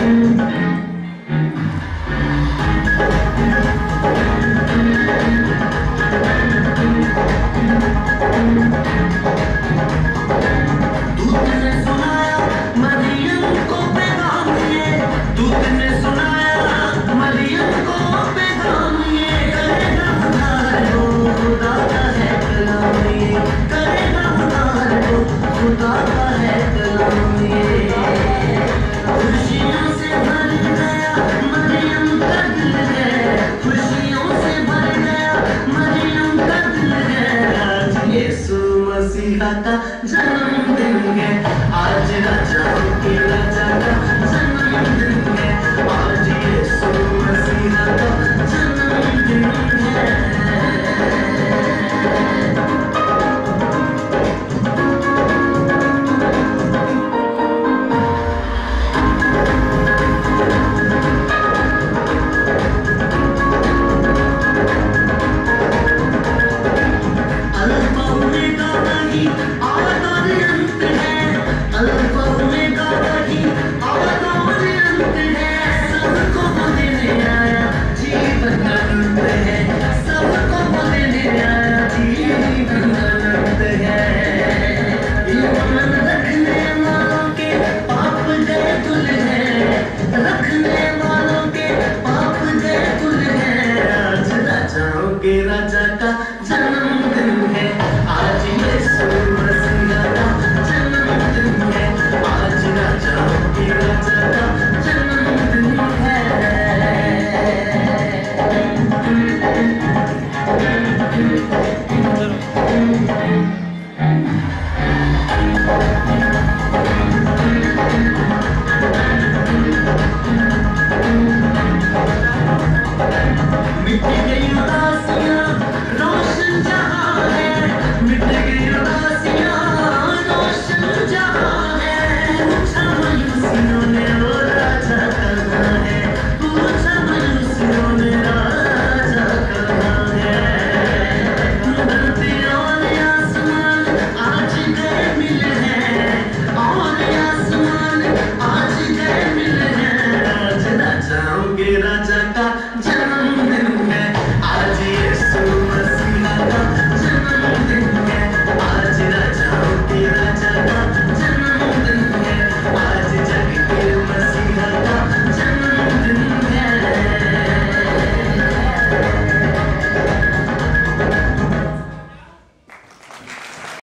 मसीहा का जन्मदिन है आज, राजाओं के राजा का जन्मदिन है आज, यीशु मसीहा का जन्मदिन है। के राजा का जन्मदिन है आज, यीशु मसीहा का जन्मदिन है आज, राजाओं के राजा का जन्मदिन है। मिट गई उदासियां, रोशन जहां है, मिट गई उदासियां, रोशन जहां है। पूछा मयूसियों ने वो राजा कहाँ है, पूछा मयूसियों ने राजा कहाँ है। धरती और आसमान आज गए मिल हैं, और आसमान आज गए मिल हैं आज, राजाओं के राजा